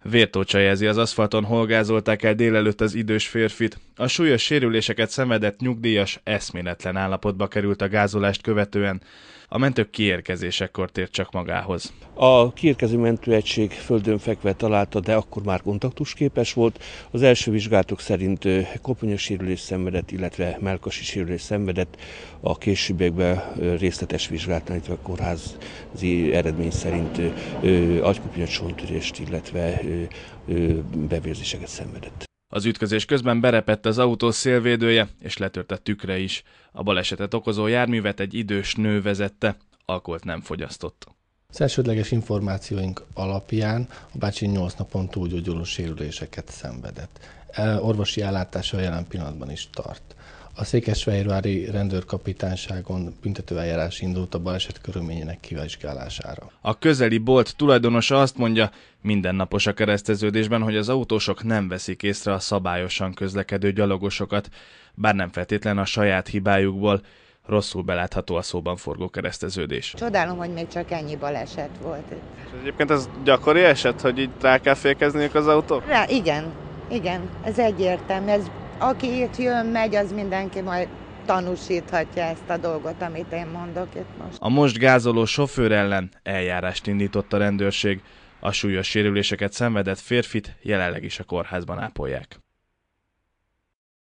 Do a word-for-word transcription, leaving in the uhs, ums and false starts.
Vértócsa jelzi, az aszfalton holgázolták el délelőtt az idős férfit. A súlyos sérüléseket szenvedett nyugdíjas eszméletlen állapotba került a gázolást követően. A mentők kiérkezésekor tért csak magához. A kiérkező mentőegység földön fekve találta, de akkor már kontaktusképes volt. Az első vizsgálatok szerint koponyos sérülést szenvedett, illetve mellkasi sérülést szenvedett. A későbbiekben részletes vizsgálatnál, illetve a kórházi eredmény szerint agykoponyos csonttörést, illetve bevérzéseket szenvedett. Az ütközés közben berepett az autó szélvédője, és letört a tükre is. A balesetet okozó járművet egy idős nő vezette, alkoholt nem fogyasztott. Az elsődleges információink alapján a bácsi nyolc napon túlgyógyuló sérüléseket szenvedett. Orvosi ellátása jelen pillanatban is tart. A székesfehérvári rendőrkapitányságon büntetőeljárás indult a baleset körülményének kivizsgálására. A közeli bolt tulajdonosa azt mondja, mindennapos a kereszteződésben, hogy az autósok nem veszik észre a szabályosan közlekedő gyalogosokat, bár nem feltétlen a saját hibájukból. Rosszul belátható a szóban forgó kereszteződés. Csodálom, hogy még csak ennyi baleset volt. És egyébként ez gyakori eset, hogy így rá kell fékezniük az autók? Rá, igen, igen, ez egyértelmű. Ez, aki itt jön, megy, az mindenki majd tanúsíthatja ezt a dolgot, amit én mondok itt most. A most gázoló sofőr ellen eljárást indított a rendőrség. A súlyos sérüléseket szenvedett férfit jelenleg is a kórházban ápolják.